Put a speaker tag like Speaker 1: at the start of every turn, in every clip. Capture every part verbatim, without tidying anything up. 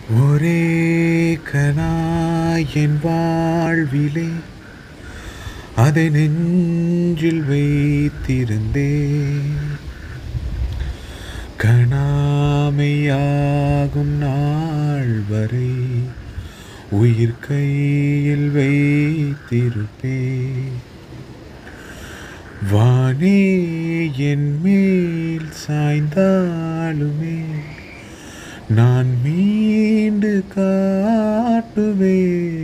Speaker 1: ஒரே கனா என் வாழ்விலே அதை நெஞ்சில் வைத்திருந்தே கனாமையாகும் நாள் வரை உயிர் கையில் வைத்திருப்பே. வானே என் மேல் சாய்ந்தாலுமே நான் மீண்டு காட்டுவே.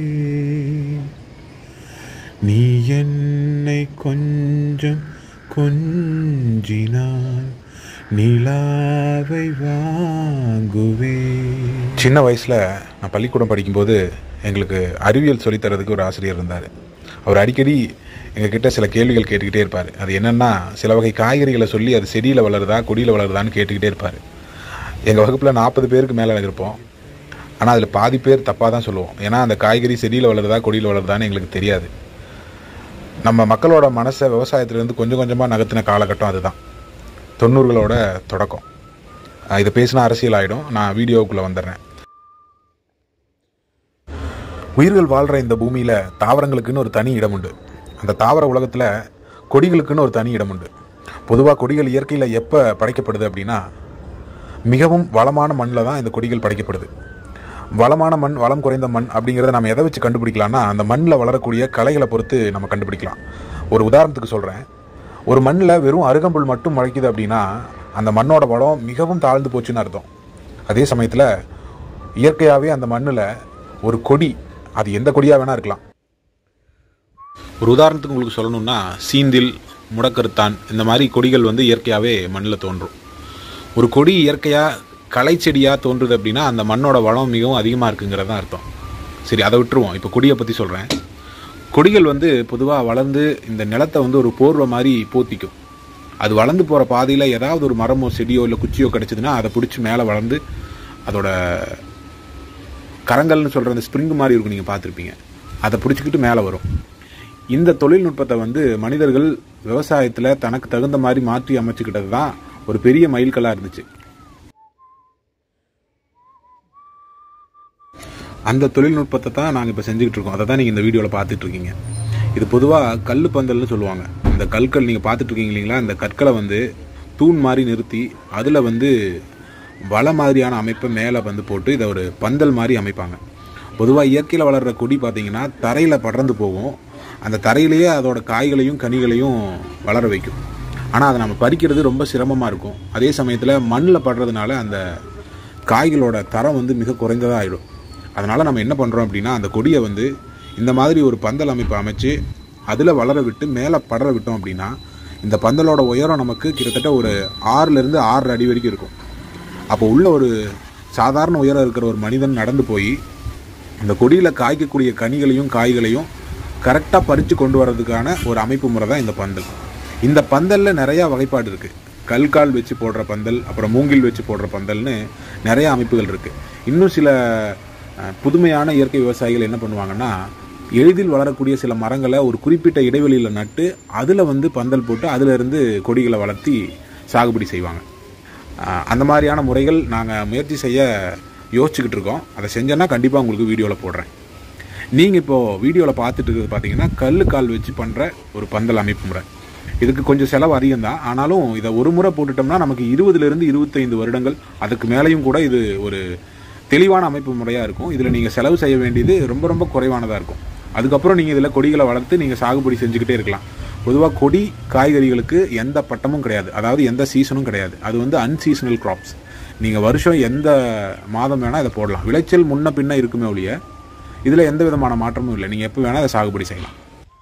Speaker 1: நீ என்னை கொஞ்சம் கொஞ்சினால் நிலாவை வாங்குவே. சின்ன வயசில் நான் பள்ளிக்கூடம் படிக்கும்போது எங்களுக்கு அறிவியல் சொல்லித்தரதுக்கு ஒரு ஆசிரியர் இருந்தார். அவர் அடிக்கடி எங்ககிட்ட சில கேள்விகள் கேட்டுக்கிட்டே இருப்பார். அது என்னென்னா, சில வகை காய்கறிகளை சொல்லி அது செடியில் வளருதா கொடியில் வளருதான்னு கேட்டுக்கிட்டே இருப்பார். எங்கள் வகுப்பில் நாற்பது பேருக்கு மேலே இருப்போம். ஆனால் அதில் பாதி பேர் தப்பாக தான் சொல்லுவோம். ஏன்னா அந்த காய்கறி செடியில் வளருதா கொடியில் வளருதான்னு எங்களுக்கு தெரியாது. நம்ம மக்களோட மனசை விவசாயத்துலேருந்து கொஞ்சம் கொஞ்சமாக நகர்த்தின காலகட்டம் அதுதான், தொண்ணூறுகளோட தொடக்கம். இதை பேசினா அரசியல் ஆகிடும். நான் வீடியோவுக்குள்ளே வந்துடுறேன். உயிர்கள் வாழ்கிற இந்த பூமியில் தாவரங்களுக்குன்னு ஒரு தனி இடம் உண்டு. அந்த தாவர உலகத்தில் கொடிகளுக்குன்னு ஒரு தனி இடம் உண்டு. பொதுவாக கொடிகள் இயற்கையில் எப்போ படைக்கப்படுது அப்படின்னா, மிகவும் வளமான மண்ணில் தான் இந்த கொடிகள் படைக்கப்படுது. வளமான மண், வளம் குறைந்த மண் அப்படிங்கிறத நம்ம எதை வச்சு கண்டுபிடிக்கலாம்னா, அந்த மண்ணில் வளரக்கூடிய களைகளை பொறுத்து நம்ம கண்டுபிடிக்கலாம். ஒரு உதாரணத்துக்கு சொல்கிறேன். ஒரு மண்ணில் வெறும் அருகம்புல் மட்டும் முளைக்குது அப்படின்னா அந்த மண்ணோட வளம் மிகவும் தாழ்ந்து போச்சுன்னு அர்த்தம். அதே சமயத்தில் இயற்கையாகவே அந்த மண்ணில் ஒரு கொடி, அது எந்த கொடியாக வேணால் இருக்கலாம். ஒரு உதாரணத்துக்கு உங்களுக்கு சொல்லணும்னா, சீந்தில், முடக்கருத்தான், இந்த மாதிரி கொடிகள் வந்து இயற்கையாகவே மண்ணில் தோன்றும். ஒரு கொடி இயற்கையாக களை செடியாக தோன்றுது அப்படின்னா அந்த மண்ணோட வளம் மிகவும் அதிகமாக இருக்குங்கிறது தான் அர்த்தம். சரி, அதை விட்டுருவோம். இப்போ கொடியை பற்றி சொல்கிறேன். கொடிகள் வந்து பொதுவாக வளர்ந்து இந்த நிலத்தை வந்து ஒரு போர்வை மாதிரி போத்திக்கும். அது வளர்ந்து போகிற பாதையில் ஏதாவது ஒரு மரமோ செடியோ இல்லை குச்சியோ கிடச்சிதுன்னா அதை பிடிச்சி மேலே வளர்ந்து அதோட கரங்கள்னு சொல்கிற அந்த ஸ்ப்ரிங் மாதிரி இருக்கும், நீங்கள் பார்த்துருப்பீங்க. அதை பிடிச்சிக்கிட்டு மேலே வரும். இந்த தொழில்நுட்பத்தை வந்து மனிதர்கள் விவசாயத்தில் தனக்கு தகுந்த மாதிரி மாற்றி அமைச்சுக்கிட்டது தான் ஒரு பெரிய மைல்கல்லாக இருந்துச்சு. அந்த தொழில்நுட்பத்தை தான் நாங்கள் இப்போ செஞ்சுக்கிட்டு இருக்கோம். அதை தான் நீங்கள் இந்த வீடியோவில் பார்த்துட்ருக்கீங்க. இது பொதுவாக கல் பந்தல்னு சொல்லுவாங்க. இந்த கற்கள் நீங்கள் பார்த்துட்ருக்கீங்க இல்லைங்களா, இந்த கற்களை வந்து தூண் மாதிரி நிறுத்தி அதில் வந்து வலை மாதிரியான அமைப்பை மேலே வந்து போட்டு இதை ஒரு பந்தல் மாதிரி அமைப்பாங்க. பொதுவாக இயற்கையில் வளர்கிற கொடி பார்த்திங்கன்னா தரையில் படர்ந்து போகும். அந்த தரையிலேயே அதோட காய்களையும் கனிகளையும் வளர வைக்கும். ஆனால் அதை நம்ம பறிக்கிறது ரொம்ப சிரமமாக இருக்கும். அதே சமயத்தில் மண்ணில் படுறதுனால அந்த காய்களோட தரம் வந்து மிக குறைந்ததாக ஆகிடும். அதனால் நம்ம என்ன பண்ணுறோம் அப்படின்னா, அந்த கொடியை வந்து இந்த மாதிரி ஒரு பந்தல் அமைப்பு அமைச்சு அதில் வளர விட்டு மேலே படர விட்டோம் அப்படின்னா இந்த பந்தலோட உயரம் நமக்கு கிட்டத்தட்ட ஒரு ஆறுலேருந்து ஆறரை அடி வரைக்கும் இருக்கும். அப்போ உள்ள ஒரு சாதாரண உயரம் இருக்கிற ஒரு மனிதன் நடந்து போய் இந்த கொடியில் காய்க்கக்கூடிய கனிகளையும் காய்களையும் கரெக்டாக பறித்து கொண்டு வர்றதுக்கான ஒரு அமைப்பு முறை தான் இந்த பந்தல். இந்த பந்தலில் நிறையா வகைப்பாடு இருக்குது. கல்கால் வச்சு போடுற பந்தல், அப்புறம் மூங்கில் வச்சு போடுற பந்தல்னு நிறையா அமைப்புகள் இருக்குது. இன்னும் சில புதுமையான இயற்கை விவசாயிகள் என்ன பண்ணுவாங்கன்னா, எளிதில் வளரக்கூடிய சில மரங்களை ஒரு குறிப்பிட்ட இடைவெளியில் நட்டு அதில் வந்து பந்தல் போட்டு அதிலிருந்து கொடிகளை வளர்த்தி சாகுபடி செய்வாங்க. அந்த மாதிரியான முறைகள் நாங்கள் முயற்சி செய்ய யோசிச்சுக்கிட்டு இருக்கோம். அதை செஞ்சோன்னா கண்டிப்பாக உங்களுக்கு வீடியோவில் போடுறேன். நீங்கள் இப்போது வீடியோவில் பார்த்துட்டு இருக்கிறது பார்த்தீங்கன்னா கல் கால் வச்சு பண்ணுற ஒரு பந்தல் அமைப்பு முறை. இதுக்கு கொஞ்சம் செலவு அதிகம் தான். ஆனாலும் இதை ஒரு முறை போட்டுட்டோம்னா நமக்கு இருபதுலேருந்து இருபத்தைந்து வருடங்கள் அதுக்கு மேலேயும் கூட இது ஒரு தெளிவான அமைப்பு முறையாக இருக்கும். இதில் நீங்கள் செலவு செய்ய வேண்டியது ரொம்ப ரொம்ப குறைவானதாக இருக்கும். அதுக்கப்புறம் நீங்கள் இதில் கொடிகளை வளர்த்து நீங்கள் சாகுபடி செஞ்சுக்கிட்டே இருக்கலாம். பொதுவாக கொடி காய்கறிகளுக்கு எந்த பட்டமும் கிடையாது, அதாவது எந்த சீசனும் கிடையாது. அது வந்து அன்சீசனல் கிராப்ஸ். நீங்கள் வருஷம் எந்த மாதம் வேணால் இதை போடலாம். விளைச்சல் முன்ன பின்ன இருக்குமே ஒழிய இதில் எந்த விதமான மாற்றமும் இல்லை. நீங்கள் எப்போ வேணால் அதை சாகுபடி செய்யலாம்.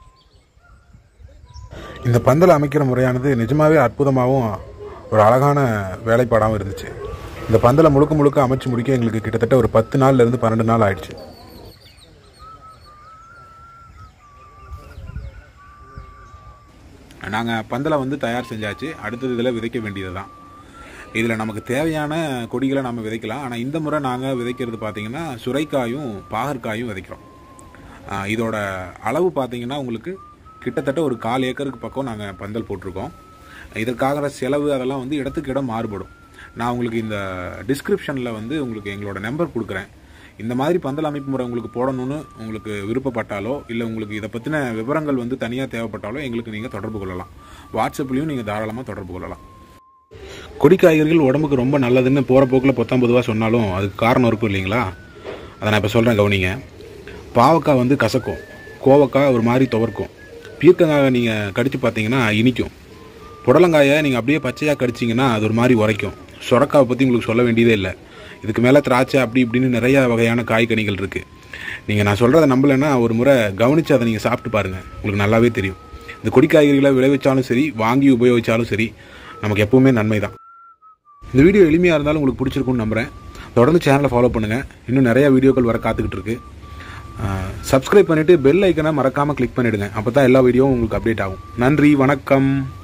Speaker 1: இந்த பந்தல் அமைக்கிற முறையானது நிஜமாகவே அற்புதமாகவும் ஒரு அழகான வேலைப்பாடாகவும் இருந்துச்சு. இந்த பந்தலை முழுக்க முழுக்க அமைச்சு முடிக்க எங்களுக்கு கிட்டத்தட்ட ஒரு பத்து நாள்லேருந்து பன்னெண்டு நாள் ஆயிடுச்சு. நாங்கள் பந்தலை வந்து தயார் செஞ்சாச்சு. அடுத்தது இதில் விதைக்க வேண்டியது தான். இதில் நமக்கு தேவையான கொடிகளை நம்ம விதைக்கலாம். ஆனால் இந்த முறை நாங்கள் விதைக்கிறது பார்த்திங்கன்னா சுரைக்காயும் பாகற்காயும் விதைக்கிறோம். இதோட அளவு பார்த்திங்கன்னா உங்களுக்கு கிட்டத்தட்ட ஒரு கால் ஏக்கருக்கு பக்கம் நாங்கள் பந்தல் போட்டிருக்கோம். இதற்காக செலவு அதெல்லாம் வந்து இடத்துக்கு இடம் மாறுபடும். நான் உங்களுக்கு இந்த டிஸ்கிரிப்ஷனில் வந்து உங்களுக்கு எங்களோட நம்பர் கொடுக்குறேன். இந்த மாதிரி பந்தல் அமைப்பு முறை உங்களுக்கு போடணும்னு உங்களுக்கு விருப்பப்பட்டாலோ இல்லை உங்களுக்கு இதை பற்றின விவரங்கள் வந்து தனியாக தேவைப்பட்டாலோ எங்களுக்கு நீங்கள் தொடர்பு கொள்ளலாம். வாட்ஸ்அப்லேயும் நீங்கள் தாராளமாக தொடர்பு கொள்ளலாம். கொடி காய்கறிகள் உடம்புக்கு ரொம்ப நல்லதுன்னு போகிற போக்கில் பொத்தாம் பொதுவாக சொன்னாலும் அதுக்கு காரணம் இருக்கும் இல்லைங்களா? அதை நான் இப்போ சொல்கிறேன், கவனிங்க. பாவக்காய் வந்து கசக்கும், கோவக்காய் ஒரு மாதிரி துவர்க்கும், பீர்க்கங்காயை நீங்கள் கடித்து பார்த்தீங்கன்னா இனிக்கும், புடலங்காயை நீங்கள் அப்படியே பச்சையாக கடிச்சிங்கன்னா அது ஒரு மாதிரி உரைக்கும், சுரக்காவை பற்றி உங்களுக்கு சொல்ல வேண்டியதே இல்லை. இதுக்கு மேலே திராட்சை அப்படி இப்படின்னு நிறையா வகையான காய்கனிகள் இருக்குது. நீங்கள் நான் சொல்கிறத நம்பலைன்னா ஒரு முறை கவனித்து அதை நீங்கள் சாப்பிட்டு பாருங்கள், உங்களுக்கு நல்லாவே தெரியும். இந்த கொடி காய்கறிகளை விளைவிச்சாலும் சரி, வாங்கி உபயோகித்தாலும் சரி, நமக்கு எப்பவுமே நன்மை தான். இந்த வீடியோ எளிமையாக இருந்தாலும் உங்களுக்கு பிடிச்சிருக்குன்னு நம்புகிறேன். தொடர்ந்து சேனலை ஃபாலோ பண்ணுங்கள். இன்னும் நிறையா வீடியோக்கள் வர காத்துக்கிட்டு இருக்கு. சப்ஸ்கிரைப் பண்ணிவிட்டு பெல் ஐக்கனை மறக்காமல் கிளிக் பண்ணிவிடுங்க. அப்போ தான் எல்லா வீடியோவும் உங்களுக்கு அப்டேட் ஆகும். நன்றி, வணக்கம்.